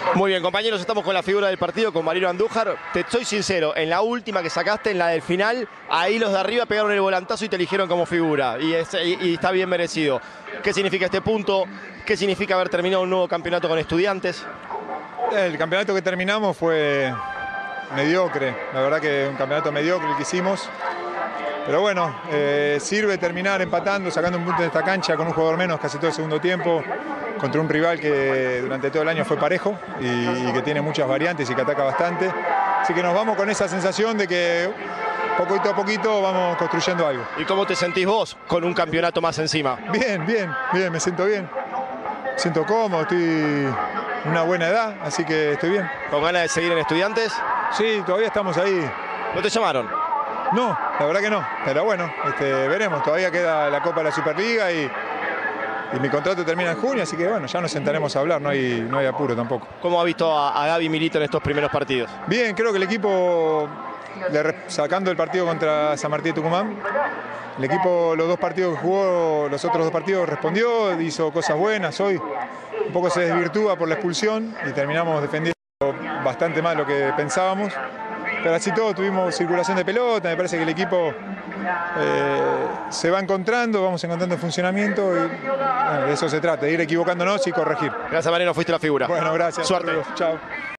Muy bien, compañeros, estamos con la figura del partido, con Mariano Andújar. Te soy sincero, en la última que sacaste, en la del final, ahí los de arriba pegaron el volantazo y te eligieron como figura. Y está bien merecido. ¿Qué significa este punto? ¿Qué significa haber terminado un nuevo campeonato con Estudiantes? El campeonato que terminamos fue mediocre. La verdad que un campeonato mediocre el que hicimos. Pero bueno, sirve terminar empatando, sacando un punto de esta cancha con un jugador menos casi todo el segundo tiempo, contra un rival que durante todo el año fue parejo y que tiene muchas variantes y que ataca bastante. Así que nos vamos con esa sensación de que poquito a poquito vamos construyendo algo. ¿Y cómo te sentís vos con un campeonato más encima? Bien, me siento bien. Me siento cómodo, estoy en una buena edad, así que estoy bien. ¿Con ganas de seguir en Estudiantes? Sí, todavía estamos ahí. ¿No te llamaron? No, la verdad que no, pero bueno, veremos, todavía queda la Copa de la Superliga y mi contrato termina en junio, así que bueno, ya nos sentaremos a hablar, no hay apuro tampoco. ¿Cómo ha visto a Gaby Milito en estos primeros partidos? Bien, creo que el equipo, sacando el partido contra San Martín de Tucumán, el equipo los dos partidos que jugó, los otros dos partidos respondió, hizo cosas buenas, hoy un poco se desvirtúa por la expulsión y terminamos defendiendo bastante más de lo que pensábamos. Pero así todo tuvimos circulación de pelota, me parece que el equipo se va encontrando, vamos encontrando el funcionamiento y bueno, de eso se trata, de ir equivocándonos y corregir. Gracias, Mariano, fuiste la figura. Bueno, gracias. Suerte. Chao.